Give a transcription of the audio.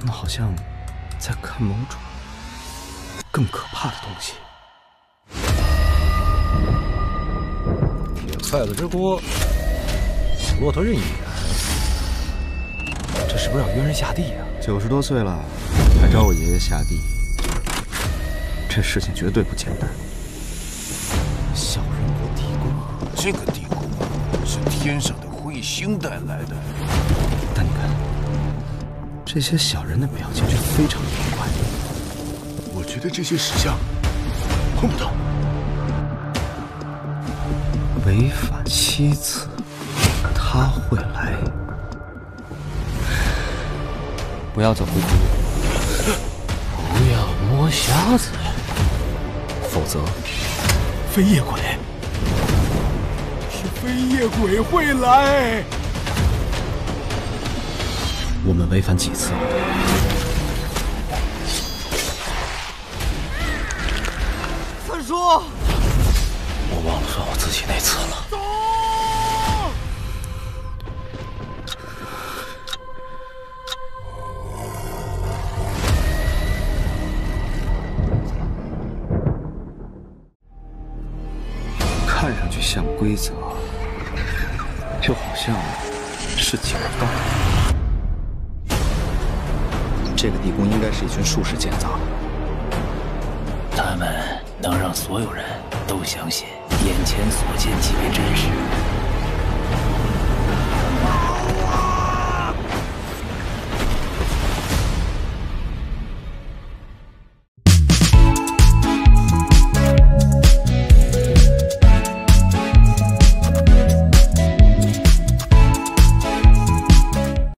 们好像在看某种更可怕的东西。 铁筷子之锅，骆驼任意赶。这是不是要约人下地呀 ？90多岁了，还找我爷爷下地，这事情绝对不简单。 小人国地宫，这个地宫是天上的彗星带来的。 但你看，这些小人的表情却非常奇怪。 我觉得这些石像碰不到。 违反妻子，他会来。不要走回头路， 不要摸瞎子， 否则飞夜鬼是飞夜鬼会来。 我们违反几次？ 三叔， 我忘了算我自己那次了。 走！ 看上去像规则，就好像是警告。这个地宫应该是一群术士建造的， 他们能让所有人都相信眼前所见即为真实。